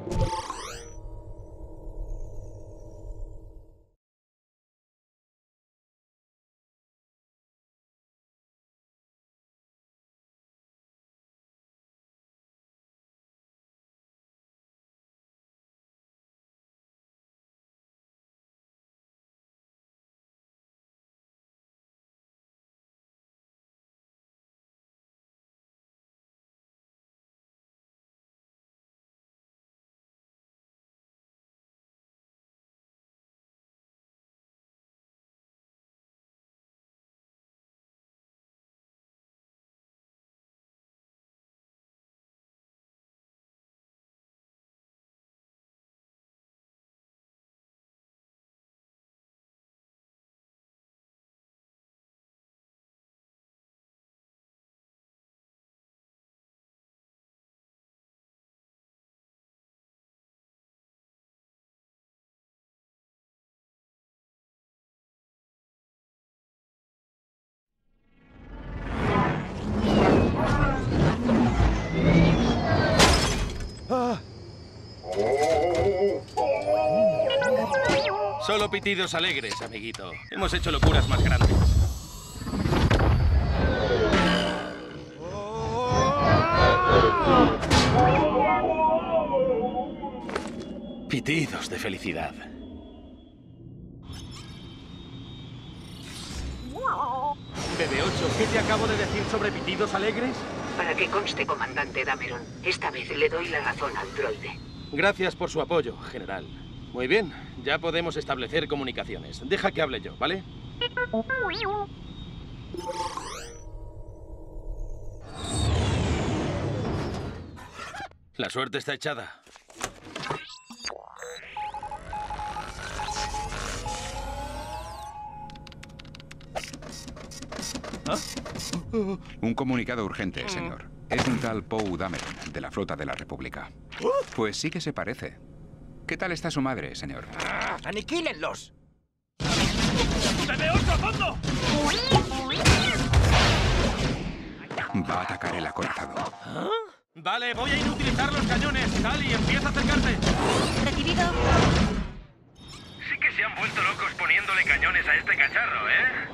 Solo pitidos alegres, amiguito. Hemos hecho locuras más grandes. Pitidos de felicidad. BB-8, ¿qué te acabo de decir sobre pitidos alegres? Para que conste, comandante Dameron, esta vez le doy la razón al droide. Gracias por su apoyo, general. Muy bien, ya podemos establecer comunicaciones. Deja que hable yo, ¿vale? La suerte está echada. Un comunicado urgente, señor. Es un tal Poe Dameron, de la Flota de la República. Pues sí que se parece. ¿Qué tal está su madre, señor? ¡Aniquílenlos! ¡BB-8 a fondo! Va a atacar el acorazado. ¿Ah? Vale, voy a inutilizar los cañones. Tali, empieza a acercarte. Recibido. Sí que se han vuelto locos poniéndole cañones a este cacharro, ¿eh?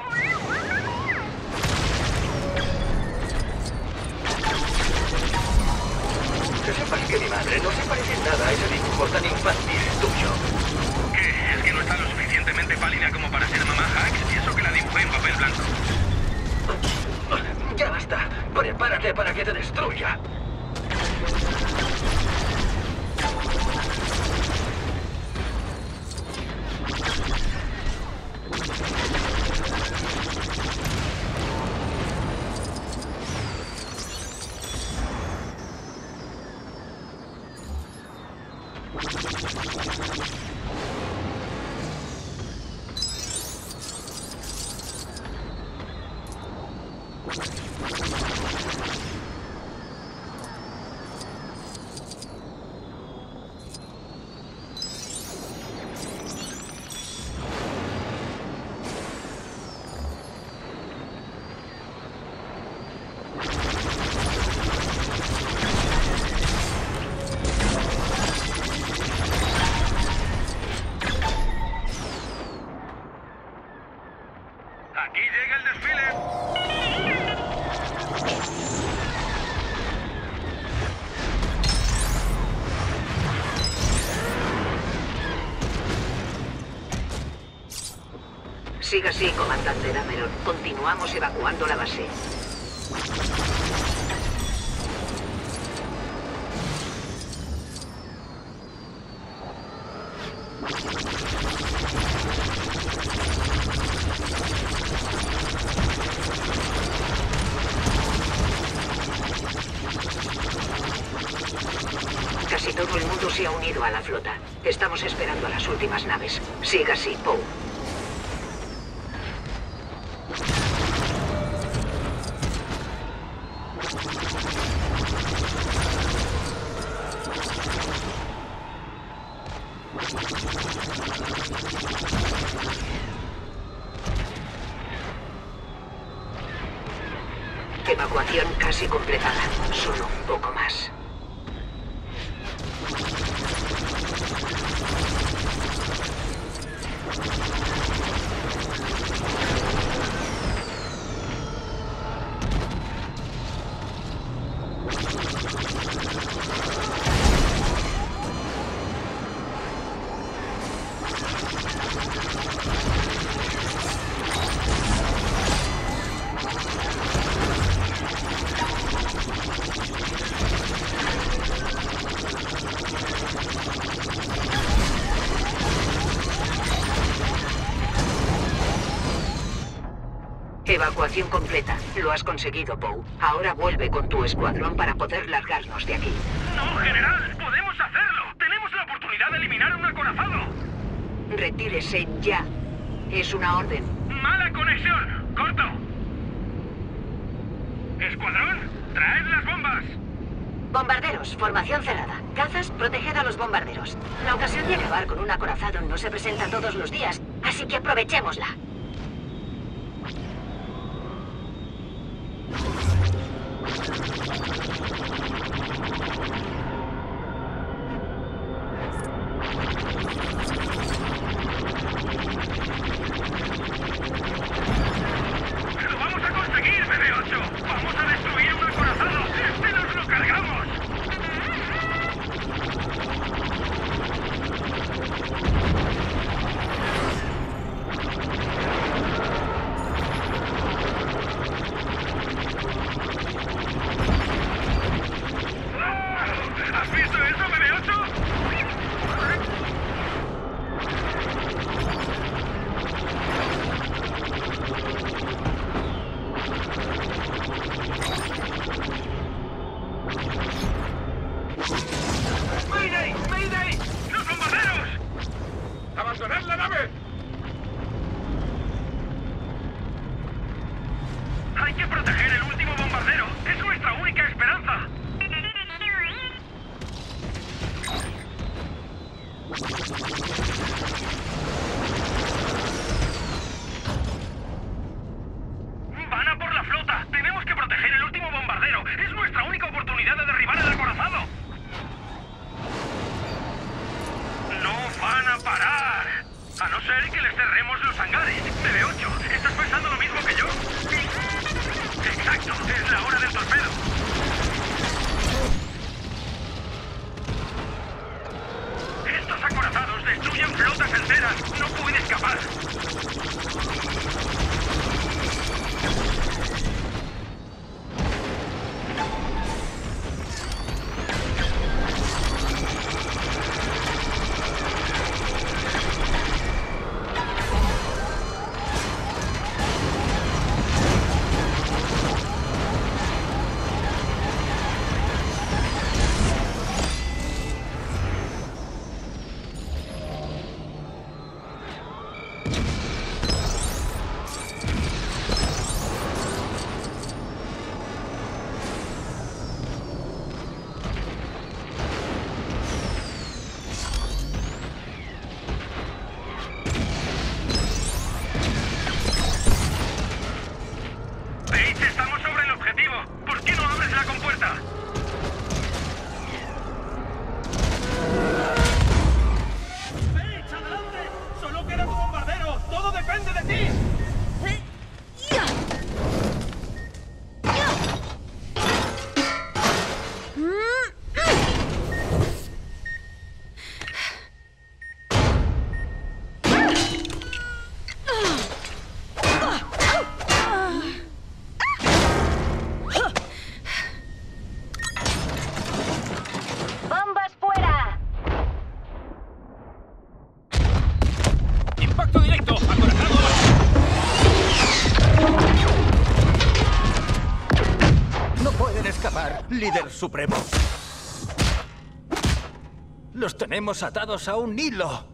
Que sepas que mi madre no se parece en nada a ese dibujo tan infantil tuyo. ¿Qué? ¿Es que no está lo suficientemente pálida como para ser mamá Hacks? Y eso que la dibujé en papel blanco. Ya basta. Prepárate para que te destruya. Aquí llega el desfile. Siga así, comandante Dameron. Continuamos evacuando la base. Casi todo el mundo se ha unido a la flota. Estamos esperando a las últimas naves. Siga así, Poe. Evacuación casi completada. Solo un poco más. Evacuación completa. Lo has conseguido, Poe. Ahora vuelve con tu escuadrón para poder largarnos de aquí. ¡No, general! ¡Podemos hacerlo! ¡Tenemos la oportunidad de eliminar un acorazado! Retírese ya. Es una orden. ¡Mala conexión! ¡Corto! Escuadrón, traed las bombas. Bombarderos, formación cerrada. Cazas, proteged a los bombarderos. La ocasión de acabar con un acorazado no se presenta todos los días, así que aprovechémosla. ¡Lo vamos a conseguir, BB-8! ¡Vamos a destruir un acorazado! ¡Este nos lo cargamos! ¿Has visto eso, BB-8? ¡Mayday! ¡Mayday! ¡Los bombarderos! ¡Abandonad la nave! ¡Hay que proteger el último bombardero! ¡Es nuestra única esperanza! ¡Van a por la flota! ¡Tenemos que proteger el último bombardero! ¡Es nuestra única oportunidad de derribar el acorazado! ¡No van a parar! A no ser que les cerremos los hangares. BB-8, ¿estás pensando lo mismo que yo? Exacto, es la hora del torpedo. Estos acorazados destruyen flotas enteras. No puede escapar. Bates, estamos sobre el objetivo. ¿Por qué no abres la compuerta? ¡Bates, adelante! ¡Solo queda tu bombardero! ¡Todo depende de ti! ¡Bombas fuera! ¡Impacto directo! ¡Acorazado! No pueden escapar, líder supremo. Los tenemos atados a un hilo.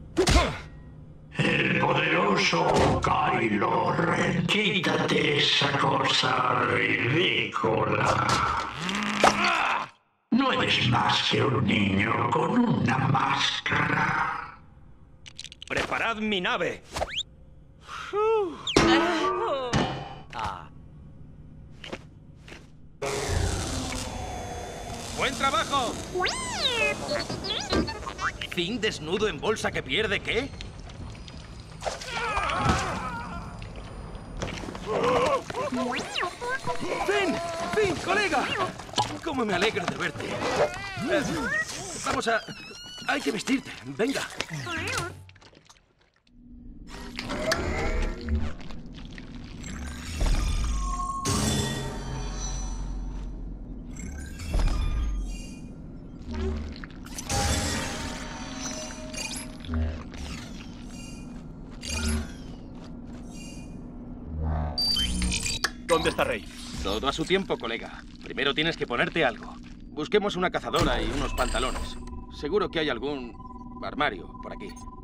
El poderoso Kylo Ren, quítate esa cosa ridícula. No eres más que un niño con una máscara. ¡Preparad mi nave! ¡Buen trabajo! ¿Finn desnudo en bolsa que pierde qué? ¡Finn! ¡Finn, colega! ¡Cómo me alegro de verte! Vamos a... Hay que vestirte. Venga. ¿Dónde está Rey? Todo a su tiempo, colega. Primero tienes que ponerte algo. Busquemos una cazadora y unos pantalones. Seguro que hay algún armario por aquí.